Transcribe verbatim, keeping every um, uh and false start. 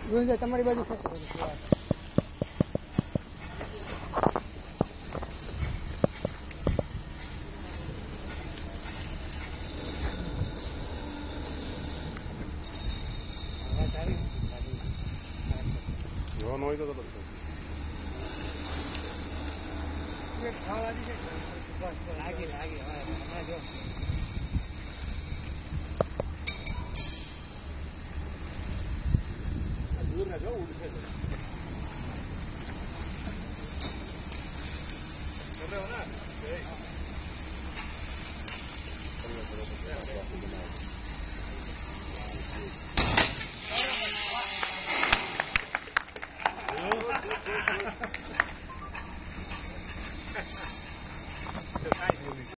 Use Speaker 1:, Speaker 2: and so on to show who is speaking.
Speaker 1: તમારી બાજુ છે
Speaker 2: જોવાનો હોય તો
Speaker 1: લાગી લાગી હમણાં જો
Speaker 2: દૂર ના જો ઉડશે